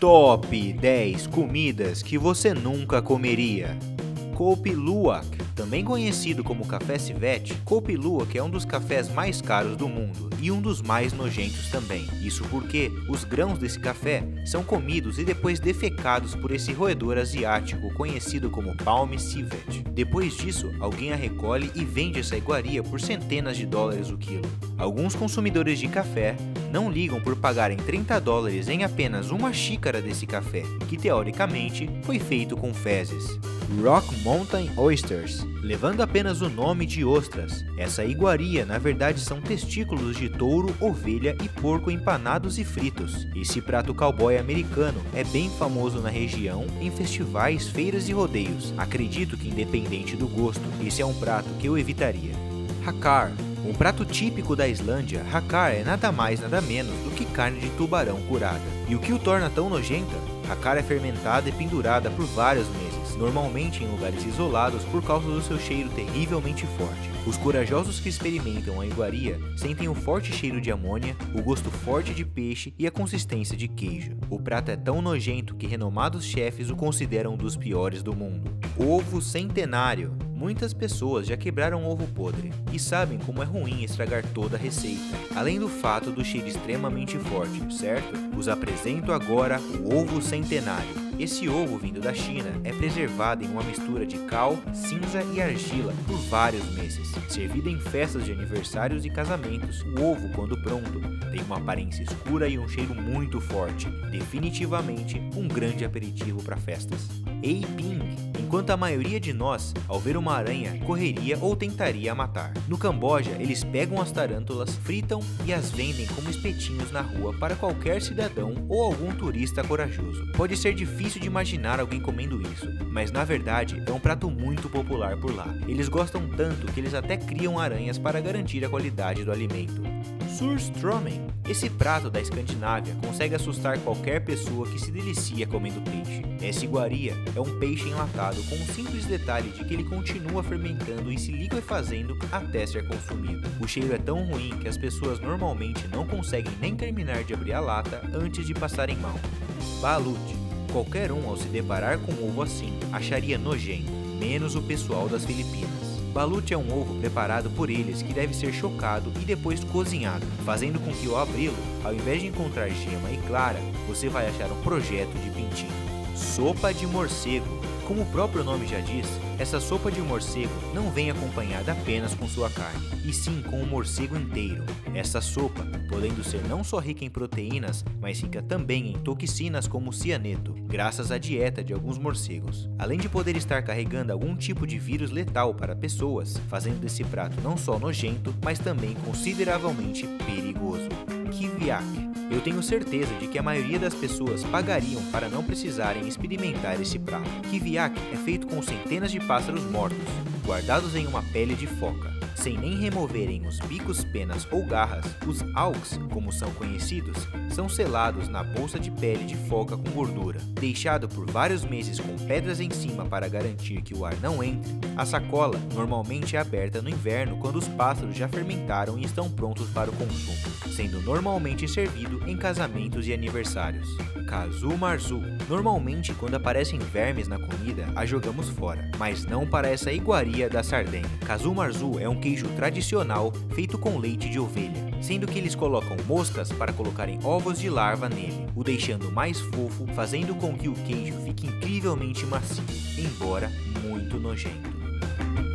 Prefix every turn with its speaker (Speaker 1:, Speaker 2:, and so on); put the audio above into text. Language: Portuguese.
Speaker 1: Top 10 comidas que você nunca comeria. Kopi Luwak, também conhecido como café civet, Kopi Luwak é um dos cafés mais caros do mundo e um dos mais nojentos também. Isso porque os grãos desse café são comidos e depois defecados por esse roedor asiático conhecido como Palm civet. Depois disso, alguém a recolhe e vende essa iguaria por centenas de dólares o quilo. Alguns consumidores de café não ligam por pagarem $30 em apenas uma xícara desse café, que teoricamente foi feito com fezes. Rock Mountain Oysters, levando apenas o nome de ostras. Essa iguaria na verdade são testículos de touro, ovelha e porco empanados e fritos. Esse prato cowboy americano é bem famoso na região, em festivais, feiras e rodeios. Acredito que independente do gosto, esse é um prato que eu evitaria. Hakar. Um prato típico da Islândia, hakar é nada mais nada menos do que carne de tubarão curada. E o que o torna tão nojenta? Hakar é fermentada e pendurada por vários meses, normalmente em lugares isolados por causa do seu cheiro terrivelmente forte. Os corajosos que experimentam a iguaria sentem o forte cheiro de amônia, o gosto forte de peixe e a consistência de queijo. O prato é tão nojento que renomados chefes o consideram um dos piores do mundo. Ovo centenário. Muitas pessoas já quebraram ovo podre e sabem como é ruim estragar toda a receita, além do fato do cheiro extremamente forte, certo? Vos apresento agora o ovo centenário. Esse ovo vindo da China é preservado em uma mistura de cal, cinza e argila por vários meses. Servido em festas de aniversários e casamentos, o ovo, quando pronto, tem uma aparência escura e um cheiro muito forte. Definitivamente um grande aperitivo para festas. Aiping. Enquanto a maioria de nós, ao ver uma aranha, correria ou tentaria a matar. No Camboja, eles pegam as tarântulas, fritam e as vendem como espetinhos na rua para qualquer cidadão ou algum turista corajoso. Pode ser difícil de imaginar alguém comendo isso, mas na verdade é um prato muito popular por lá. Eles gostam tanto que eles até criam aranhas para garantir a qualidade do alimento. Surströmming. Esse prato da Escandinávia consegue assustar qualquer pessoa que se delicia comendo peixe. Essa iguaria é um peixe enlatado com o simples detalhe de que ele continua fermentando e se liquefazendo até ser consumido. O cheiro é tão ruim que as pessoas normalmente não conseguem nem terminar de abrir a lata antes de passarem mal. Balut. Qualquer um ao se deparar com um ovo assim acharia nojento, menos o pessoal das Filipinas. Balut é um ovo preparado por eles que deve ser chocado e depois cozinhado, fazendo com que ao abri-lo, ao invés de encontrar gema e clara, você vai achar um projeto de pintinho. Sopa de morcego. Como o próprio nome já diz, essa sopa de morcego não vem acompanhada apenas com sua carne, e sim com o morcego inteiro. Essa sopa, podendo ser não só rica em proteínas, mas rica também em toxinas como cianeto, graças à dieta de alguns morcegos. Além de poder estar carregando algum tipo de vírus letal para pessoas, fazendo desse prato não só nojento, mas também consideravelmente perigoso. Kiviak. Eu tenho certeza de que a maioria das pessoas pagariam para não precisarem experimentar esse prato. Kiviak é feito com centenas de pássaros mortos, guardados em uma pele de foca. Sem nem removerem os bicos, penas ou garras, os auks, como são conhecidos, são selados na bolsa de pele de foca com gordura. Deixado por vários meses com pedras em cima para garantir que o ar não entre, a sacola normalmente é aberta no inverno quando os pássaros já fermentaram e estão prontos para o consumo, sendo normalmente servido em casamentos e aniversários. Casu marzu. Normalmente, quando aparecem vermes na comida, a jogamos fora, mas não para essa iguaria da Sardenha. Casu marzu é um queijo tradicional feito com leite de ovelha, sendo que eles colocam moscas para colocarem ovos de larva nele, o deixando mais fofo, fazendo com que o queijo fique incrivelmente macio, embora muito nojento.